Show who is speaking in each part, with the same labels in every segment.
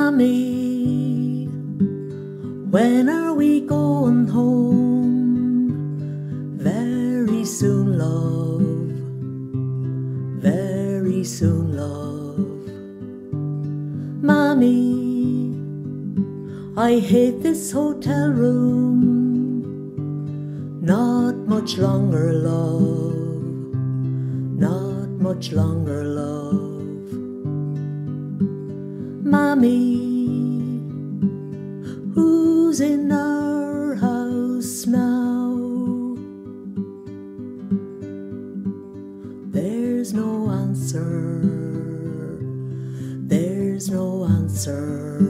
Speaker 1: Mommy, when are we going home? Very soon, love, very soon, love. Mommy, I hate this hotel room. Not much longer, love, not much longer, love. Mommy, who's in our house now? There's no answer, there's no answer.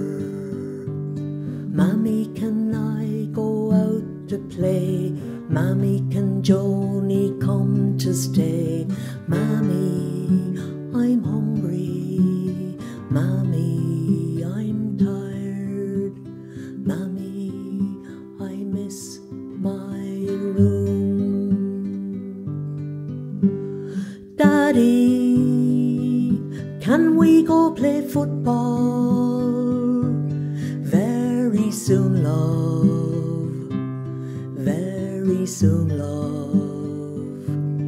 Speaker 1: Mommy, can I go out to play? Mammy, can Joni come to stay? Mammy, I'm hungry. Mammy, I'm tired. Mammy, I miss my room. Daddy, can we go play football? Very soon, love, very soon, love.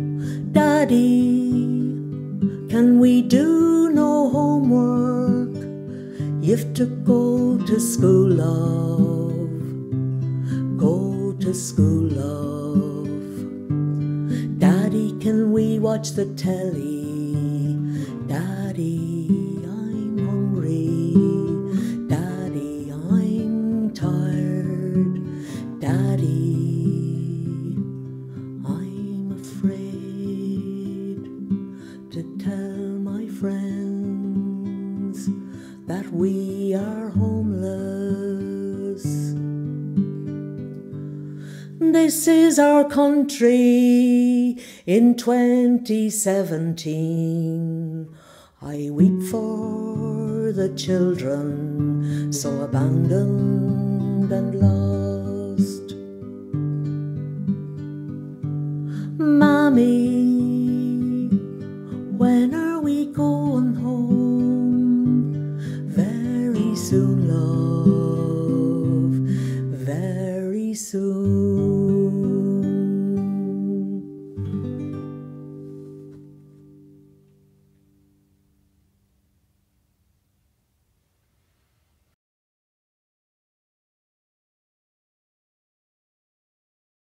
Speaker 1: Daddy, can we do no homework? You've to go to school, love, go to school, love. Daddy, can we watch the telly? Daddy, I'm hungry. Daddy, I'm tired. Daddy, I'm afraid to tell my friends that we are homeless. This is our country in 2017. I weep for the children so abandoned and lost. Mommy, when are we going home? Very soon, love, very soon.